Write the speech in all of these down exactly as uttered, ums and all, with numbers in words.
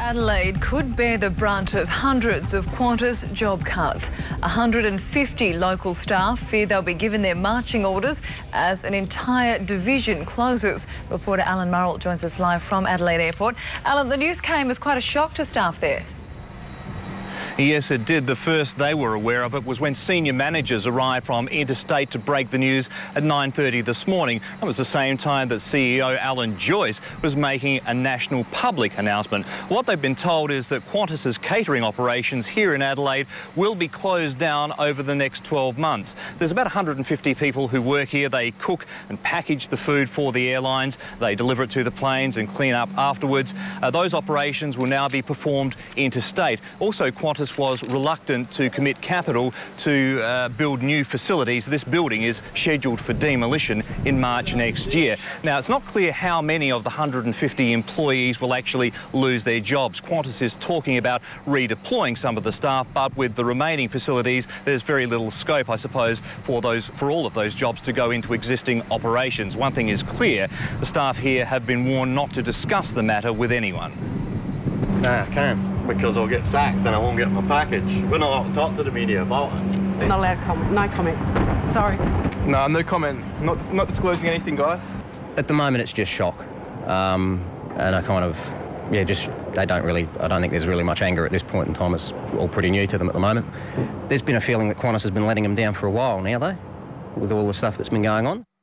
Adelaide could bear the brunt of hundreds of Qantas job cuts. one hundred fifty local staff fear they'll be given their marching orders as an entire division closes. Reporter Alan Murrell joins us live from Adelaide Airport. Alan, the news came as quite a shock to staff there. Yes, it did. The first they were aware of it was when senior managers arrived from interstate to break the news at nine thirty this morning. That was the same time that C E O Alan Joyce was making a national public announcement. What they've been told is that Qantas's catering operations here in Adelaide will be closed down over the next twelve months. There's about one hundred fifty people who work here. They cook and package the food for the airlines. They deliver it to the planes and clean up afterwards. Uh, those operations will now be performed interstate. Also, Qantas was reluctant to commit capital to uh, build new facilities. This building is scheduled for demolition in March next year. Now, it's not clear how many of the one hundred fifty employees will actually lose their jobs. Qantas is talking about redeploying some of the staff, but with the remaining facilities, there's very little scope, I suppose, for those for all of those jobs to go into existing operations. One thing is clear, the staff here have been warned not to discuss the matter with anyone. No, I can't, because I'll get sacked and I won't get my package. We're not allowed to talk to the media about it. Not allowed to comment. No comment. Sorry. No, no comment. Not, not disclosing anything, guys. At the moment, it's just shock. Um, and I kind of, yeah, just, they don't really, I don't think there's really much anger at this point in time. It's all pretty new to them at the moment. There's been a feeling that Qantas has been letting them down for a while now, though, with all the stuff that's been going on.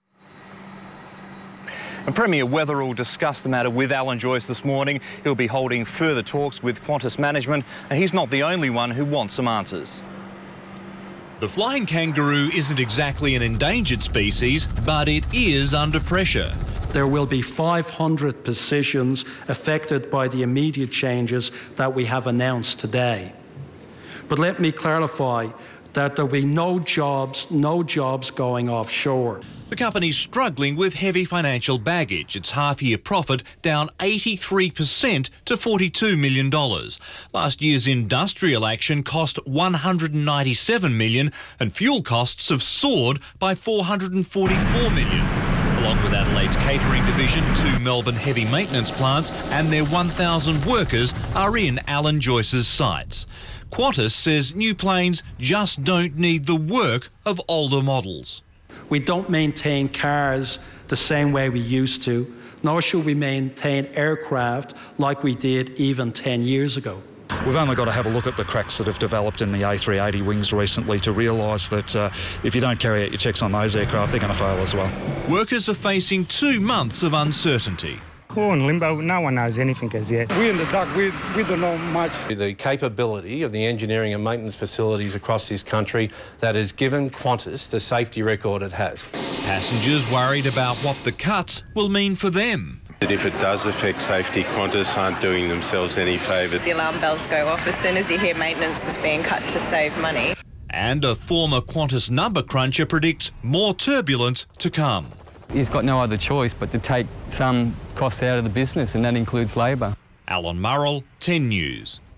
And Premier Weatherall discussed the matter with Alan Joyce this morning. He'll be holding further talks with Qantas management, and he's not the only one who wants some answers. The flying kangaroo isn't exactly an endangered species, but it is under pressure. There will be five hundred positions affected by the immediate changes that we have announced today. But let me clarify that there will be no jobs, no jobs going offshore. The company's struggling with heavy financial baggage. Its half-year profit down eighty-three percent to forty-two million dollars. Last year's industrial action cost one hundred ninety-seven million dollars and fuel costs have soared by four hundred forty-four million dollars. Along with Adelaide's catering division, two Melbourne heavy maintenance plants and their one thousand workers are in Alan Joyce's sites. Qantas says new planes just don't need the work of older models. We don't maintain cars the same way we used to, nor should we maintain aircraft like we did even ten years ago. We've only got to have a look at the cracks that have developed in the A three eighty wings recently to realise that uh, if you don't carry out your checks on those aircraft, they're going to fail as well. Workers are facing two months of uncertainty. We're in limbo. No one knows anything as yet. We're in the dark. We, we don't know much. The capability of the engineering and maintenance facilities across this country that has given Qantas the safety record it has. Passengers worried about what the cuts will mean for them. If it does affect safety, Qantas aren't doing themselves any favours. The alarm bells go off as soon as you hear maintenance is being cut to save money. And a former Qantas number cruncher predicts more turbulence to come. He's got no other choice but to take some cost out of the business, and that includes labour. Alan Murrell, ten News.